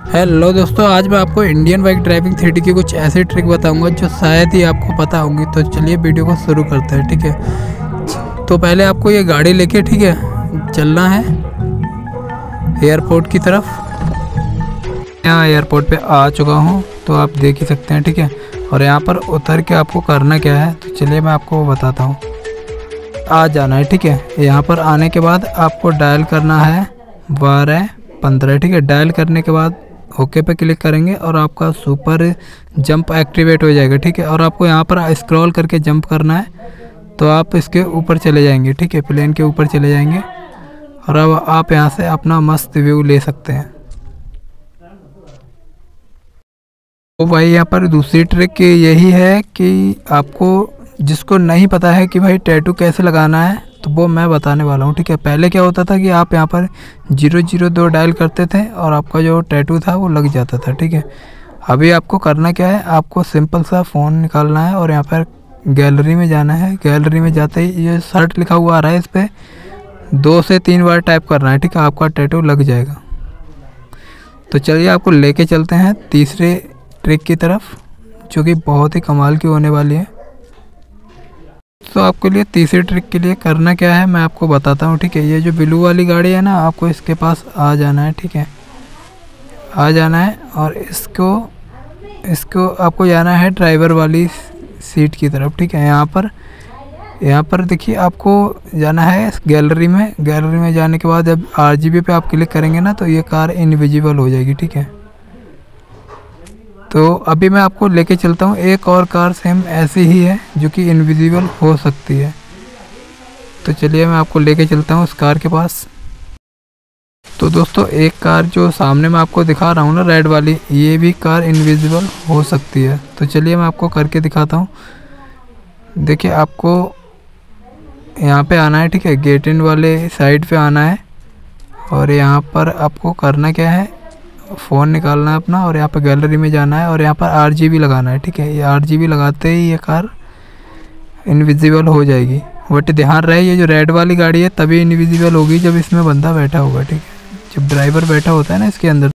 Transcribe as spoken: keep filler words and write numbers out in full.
Hello दोस्तों, आज मैं आपको Indian bike driving three D की कुछ ऐसी ट्रिक बताऊंगा जो शायद ही आपको पता होंगी। तो चलिए वीडियो को शुरू करते हैं। ठीक है, तो पहले आपको ये गाड़ी लेके ठीक है चलना है एयरपोर्ट की तरफ। यहाँ एयरपोर्ट पे आ चुका हूँ, तो आप देख ही सकते हैं। ठीक है, और यहाँ पर उतर के आपको करना क्या है, तो चलिए मैं आपको बताता हूँ। आ जाना है। ठीक है, यहाँ पर आने के बाद आपको डायल करना है बारह पंद्रह। ठीक है, डायल करने के बाद ओके पे क्लिक करेंगे और आपका सुपर जंप एक्टिवेट हो जाएगा। ठीक है, और आपको यहाँ पर स्क्रॉल करके जंप करना है, तो आप इसके ऊपर चले जाएंगे। ठीक है, प्लेन के ऊपर चले जाएंगे और अब आप यहाँ से अपना मस्त व्यू ले सकते हैं। तो भाई यहाँ पर दूसरी ट्रिक यही है कि आपको जिसको नहीं पता है कि भाई टैटू कैसे लगाना है, तो वो मैं बताने वाला हूँ। ठीक है, पहले क्या होता था कि आप यहाँ पर जीरो जीरो दो डायल करते थे और आपका जो टैटू था वो लग जाता था। ठीक है, अभी आपको करना क्या है, आपको सिंपल सा फ़ोन निकालना है और यहाँ पर गैलरी में जाना है। गैलरी में जाते ही ये शर्ट लिखा हुआ आ रहा है, इस पर दो से तीन बार टाइप करना है। ठीक है, आपका टैटू लग जाएगा। तो चलिए आपको लेके चलते हैं तीसरे ट्रिक की तरफ, जो कि बहुत ही कमाल की होने वाली है। तो आपके लिए तीसरी ट्रिक के लिए करना क्या है मैं आपको बताता हूँ। ठीक है, ये जो ब्लू वाली गाड़ी है ना, आपको इसके पास आ जाना है। ठीक है, आ जाना है और इसको इसको आपको जाना है ड्राइवर वाली सीट की तरफ। ठीक है, यहाँ पर यहाँ पर देखिए आपको जाना है गैलरी में। गैलरी में जाने के बाद जब आर जी बी पे आप क्लिक करेंगे ना, तो ये कार इनविजिबल हो जाएगी। ठीक है, तो अभी मैं आपको लेके चलता हूँ। एक और कार सेम ऐसी ही है जो कि इनविजिबल हो सकती है। तो चलिए मैं आपको लेके चलता हूँ उस कार के पास। तो दोस्तों, एक कार जो सामने मैं आपको दिखा रहा हूँ ना, रेड वाली, ये भी कार इनविजिबल हो सकती है। तो चलिए मैं आपको करके दिखाता हूँ। देखिए, आपको यहाँ पे आना है। ठीक है, गेट इन वाले साइड पे आना है और यहाँ पर आपको करना क्या है, फ़ोन निकालना है अपना और यहाँ पर गैलरी में जाना है और यहाँ पर आर जी बी लगाना है। ठीक है, ये आर जी बी लगाते ही ये कार इनविजिबल हो जाएगी। बट ध्यान रहे, ये जो रेड वाली गाड़ी है तभी इनविजिबल होगी जब इसमें बंदा बैठा होगा। ठीक है, जब ड्राइवर बैठा होता है ना इसके अंदर।